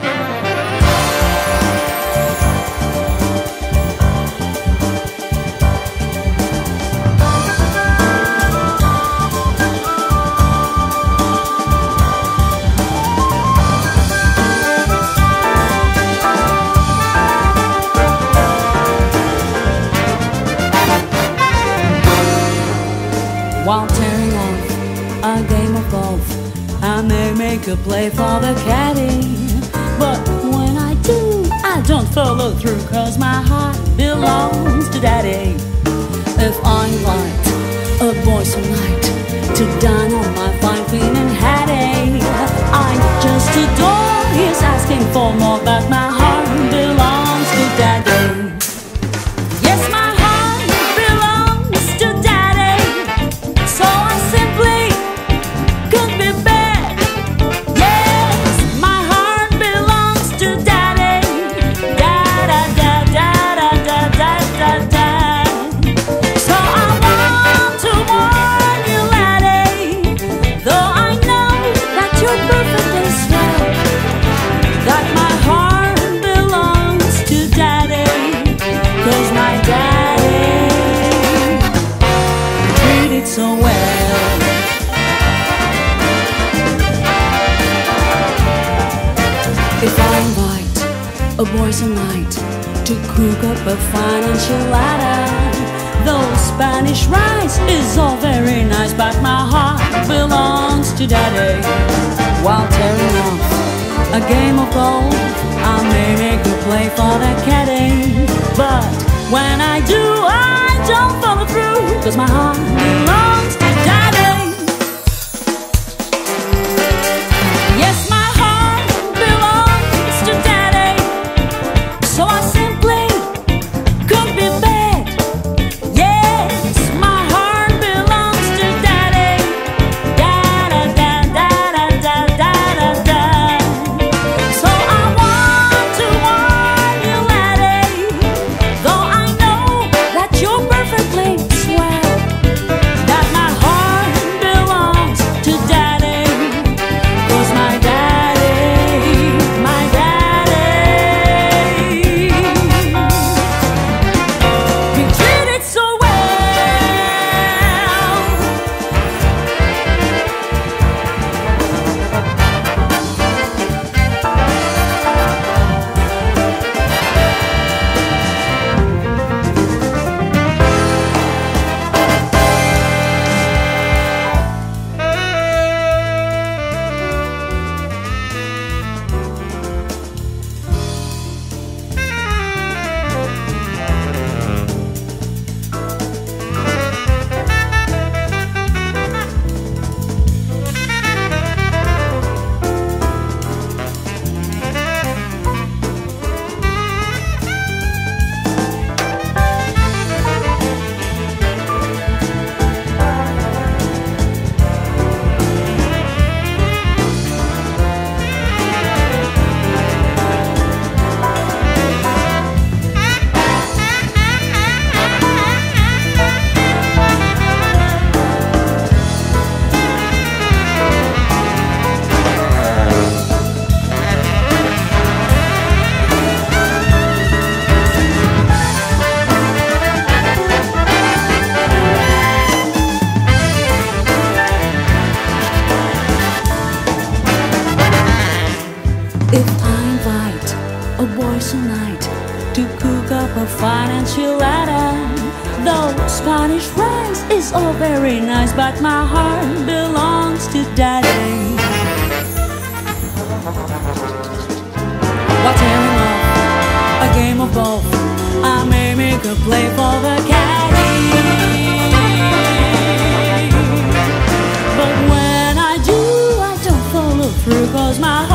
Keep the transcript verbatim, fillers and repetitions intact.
While tearing off a game of golf, I may make a play for the caddy. But when I do, I don't follow through, cause my heart belongs to daddy. If I invite a boy tonight to dine on my fine feeling hattie, I just adore his asking for more, but my heart belongs to daddy. Yes, my heart belongs to daddy, so I simply could be bad. Yes, my heart belongs to daddy. Da da da da da da da da da. So I want to warn you, laddie, though I know that you're perfectly swell, that my heart belongs to daddy, cause my daddy treated so well. If I invite a boy tonight to cook up a fine enchilada, though Spanish rice is all very nice, but my heart belongs to daddy. While tearing off a game of golf, I may make a play for the caddy, but when I do, I don't follow through, cause my heart belongs to daddy. Yes, my heart belongs to daddy, so I simply could be bad. Yes, my heart belongs to daddy. Da da da da da da da da da. So I want to warn you, laddie, though I know that you're perfectly swell, that my heart belongs to daddy, cause my daddy, my daddy, he treated so well. If I invite a boy tonight to cook up a fine enchilada, though Spanish rice is all very nice, but my heart belongs to daddy. While tearing off a game of golf, I may make a play for the caddy, but when I do, I don't follow through, cause my heart